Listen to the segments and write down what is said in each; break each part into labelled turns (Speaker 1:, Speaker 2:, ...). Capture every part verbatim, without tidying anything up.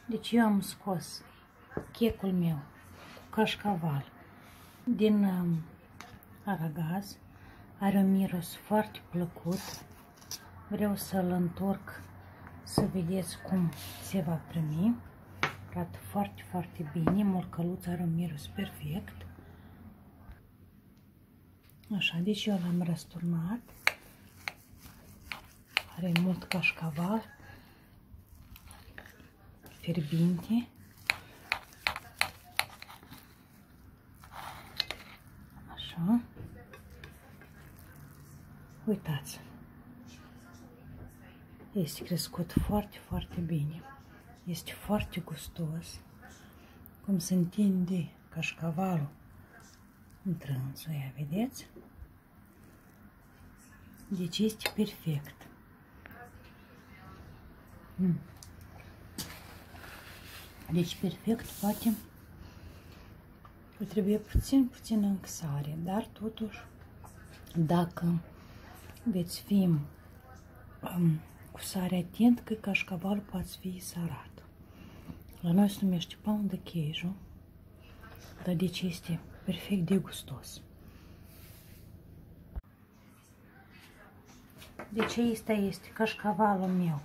Speaker 1: Deci eu am scos checul meu cu cașcaval din um, aragaz. Are un miros foarte plăcut. Vreau să-l întorc să vedeți cum se va primi. Arată foarte, foarte bine. Morcăluța are un miros perfect. Așa, deci eu l-am răsturnat. Are mult cașcaval fierbinte. Așa. Uitați. Este crescut foarte, foarte bine. Este foarte gustos. Cum se întinde cașcavalul întrânsul, ia vedeți? Deci este perfect. Mm. Deci perfect, poate trebuie puțin, puțin în sare, dar totuși, dacă veți fi um, cu sare atent, că cașcavalul poate fi sărat. La noi se numește pão de queijo, dar deci este perfect de gustos. Deci asta este cașcavalul meu.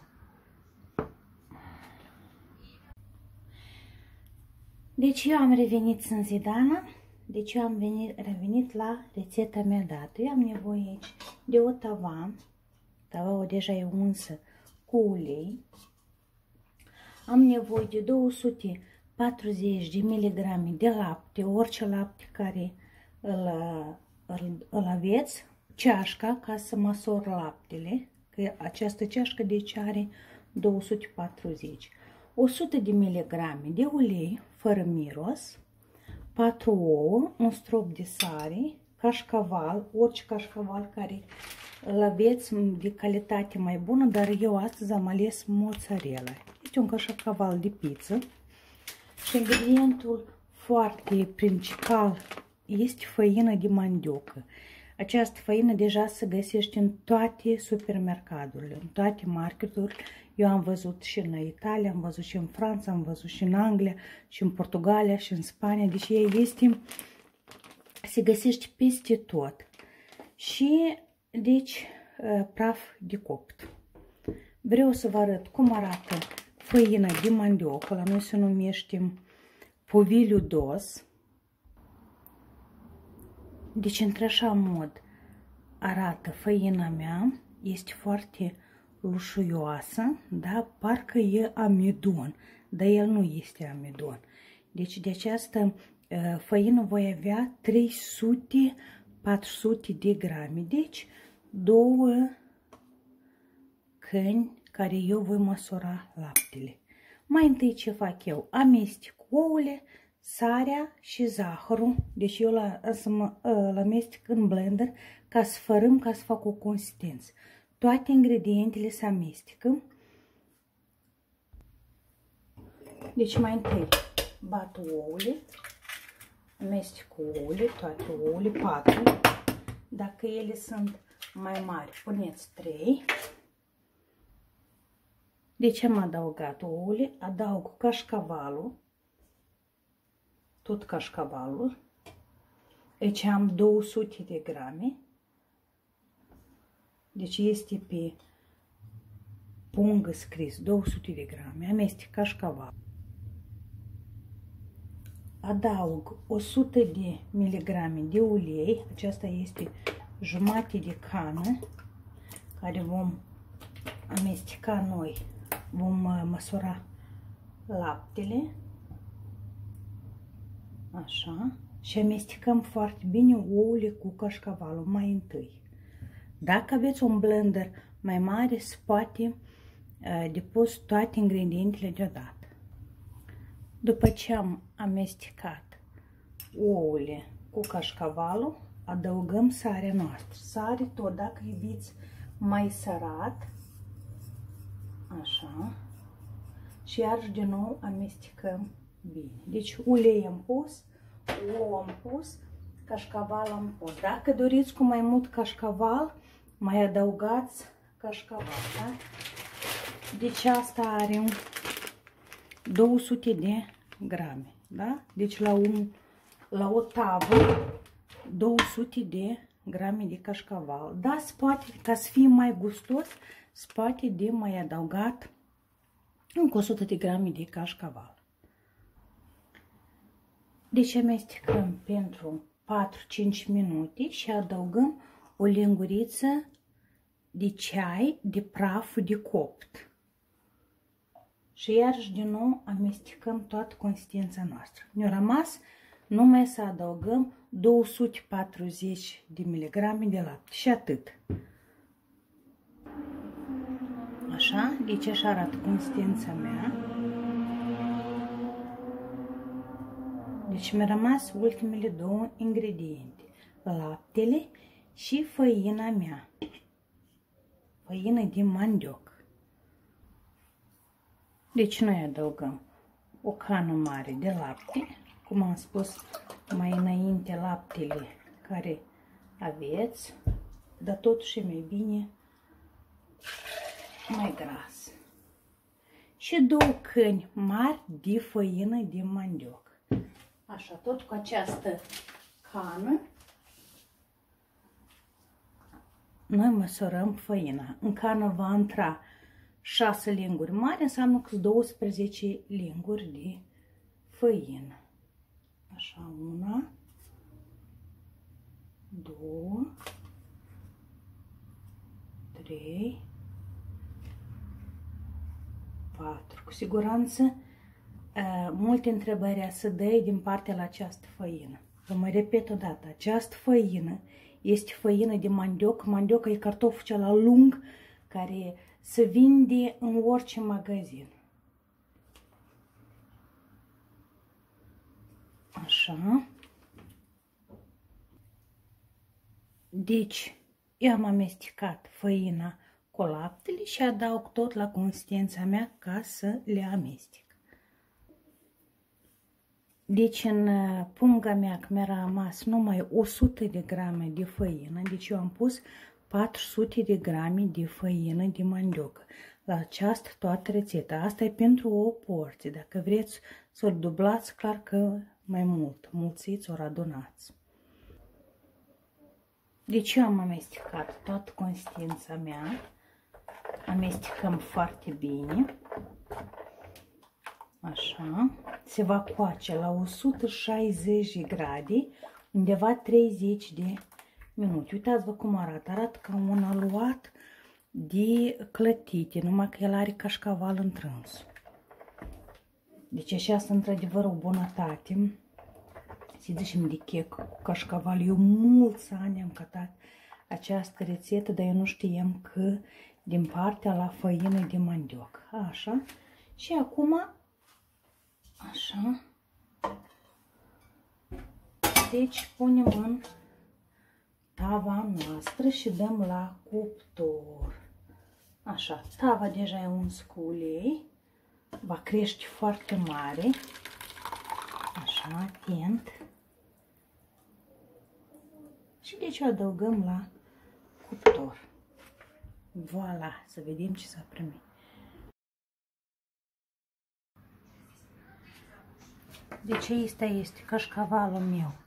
Speaker 1: Deci eu am revenit în Zidana, deci eu am venit, revenit la rețeta mea dată. Eu am nevoie aici de o tava, tavaua deja e unsă cu ulei. Am nevoie de două sute patruzeci de miligrame de lapte, orice lapte care îl, îl, îl aveți, ceașca ca să măsor laptele, că această ceașcă deci are două sute patruzeci. o sută de miligrame de ulei fără miros, patru ouă, un strop de sare, cașcaval, orice cașcaval care îl aveți de calitate mai bună, dar eu astăzi am ales mozzarella. Este un cașcaval de pizza și ingredientul foarte principal este făină de mandiocă. Această făină deja se găsește în toate supermercadurile, în toate marketurile. Eu am văzut și în Italia, am văzut și în Franța, am văzut și în Anglia, și în Portugalia, și în Spania. Deci ea este, se găsește peste tot. Și, deci, praf de copt. Vreau să vă arăt cum arată făina de mandiocă. La noi se numește povilho dos. Deci, într-așa mod arată făina mea. Este foarte lușuioasă, da? Parcă e amidon, dar el nu este amidon. Deci de această făină voi avea trei sute patru sute de grame. Deci două căni care eu voi măsura laptele. Mai întâi ce fac eu? Amestec ouăle, sarea și zahărul. Deci eu îl amestec în blender ca să fărâm, ca să fac o consistență. Toate ingredientele se amestecă. Deci mai întâi bat ouăle, amestec ouăle, toate ouăle, patru. Dacă ele sunt mai mari, puneți trei. Deci am adăugat ouăle, adaug cașcavalul, tot cașcavalul. Aici am două sute de grame. Deci este pe pungă scris două sute de grame. Amestec cașcaval. Adaug o sută de miligrame de ulei. Aceasta este jumătate de cană care vom amesteca noi. Vom măsura laptele. Așa. Și amestecăm foarte bine ouăle cu cașcavalul mai întâi. Dacă aveți un blender mai mare, se poate uh, depus toate ingredientele deodată. După ce am amestecat ouăle cu cașcavalul, adăugăm sarea noastră. Sare tot, dacă iubiți mai sărat, așa, și iarăși din nou amestecăm bine. Deci ulei am pus, ouă am pus, cașcaval am pus. Dacă doriți cu mai mult cașcaval, mai adăugați cașcaval, da? Deci asta are două sute de grame, da? Deci la, un, la o tavă două sute de grame de cașcaval. Da, se poate, ca să fie mai gustos, se poate de mai adăugat încă o sută de grame de cașcaval. Deci amestecăm pentru patru-cinci minute și adăugăm o linguriță de ceai de praf de copt. Și iarăși din nou amestecăm toată consistența noastră. Ne-a rămas numai să adăugăm două sute patruzeci de miligrame de lapte și atât. Așa, deci așa arată consistența mea. Deci mi-a rămas ultimele două ingrediente, laptele și făina mea, făină de mandioc. Deci noi adăugăm o cană mare de lapte, cum am spus mai înainte, laptele care aveți, dar totuși e mai bine mai gras. Și două căni mari de făină de mandioc. Așa, tot cu această cană noi măsurăm făina. În cană va intra șase linguri mari, înseamnă că douăsprezece linguri de făină. Așa, una, două, trei, patru. Cu siguranță multe întrebări să dai din partea la această făină. Vă mai repet o dată, această făină este făină de mandioc. Mandioc e cartoful cel lung care se vinde în orice magazin. Așa. Deci, eu am amestecat făina cu laptele și adaug tot la consistența mea ca să le amestec. Deci în punga mea că mi-a rămas numai o sută de grame de făină, deci eu am pus patru sute de grame de făină de mandioc la această toată rețeta. Asta e pentru o porție. Dacă vreți să o dublați, clar că mai mult, mulțiți, ori adunați. Deci eu am amestecat toată consistența mea, amestecăm foarte bine. Așa, se va coace la o sută șaizeci de grade, undeva treizeci de minute. Uitați-vă cum arată, arată ca un aluat de clătite, numai că el are cașcaval întrâns. Deci așa sunt într-adevăr o bunătate. Se zicem de chec cu cașcaval. Eu mulți ani am cătat această rețetă, dar eu nu știam că din partea la făină de mandioc. Așa, și acum așa, deci punem în tava noastră și dăm la cuptor. Așa, tava deja e uns cu ulei, va crește foarte mare. Așa, atent. Și deci o adăugăm la cuptor. Voila, să vedem ce s-a primit. Deci asta este cașcavalul meu